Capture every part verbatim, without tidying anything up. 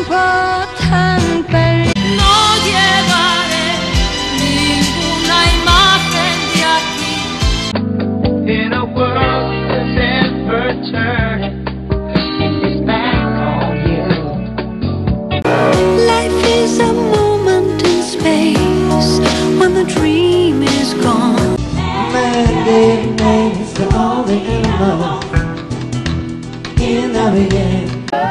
tiempo tan perdido. No llevaré ninguna imagen de aquí. In a world that never turns, it's back on you. Life is a moment in space when the dream is gone. Monday night is the only animal in the beginning.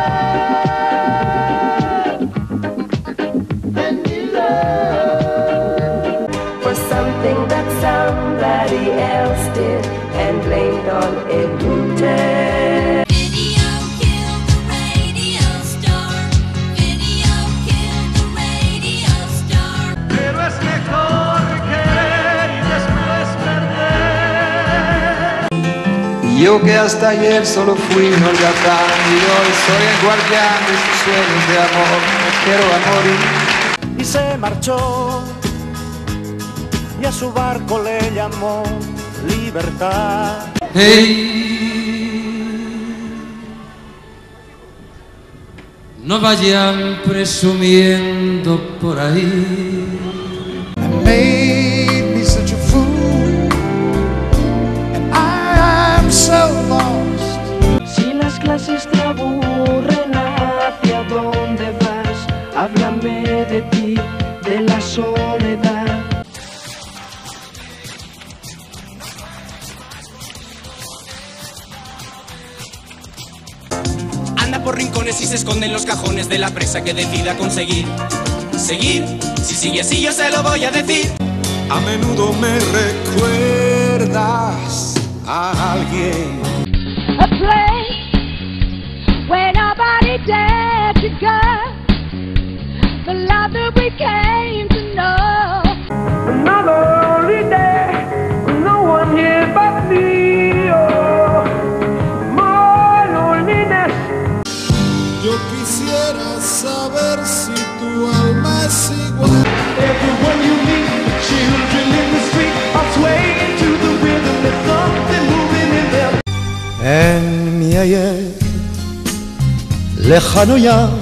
For something that somebody else did and blamed on it. Video killed the radio star. Video killed the radio star. Pero es mejor querer y después perder. Yo que hasta ayer solo fui un holgazán y hoy soy el guardián de sus sueños de amor. Me quiero a morir. Y se marchó y a su barco le llamó libertad. Hey, no vayan presumiendo por ahí. And made me such a fool, and I am so lost. Si las clases te aburren, ¿hacia dónde vas? Háblame de ti, de la soledad. Anda por rincones y se esconde en los cajones de la presa que decida conseguir. Seguir, si sigue así yo se lo voy a decir. A menudo me recuerdas a alguien. A place where nobody dared to go. The love that we came to know. Another lonely day, no one here but me. Oh, more loneliness. Yo quisiera saber si tu alma es igual. Everyone you meet, children in the street are swaying to the rhythm. There's something moving in them. En mi ayer lejano ya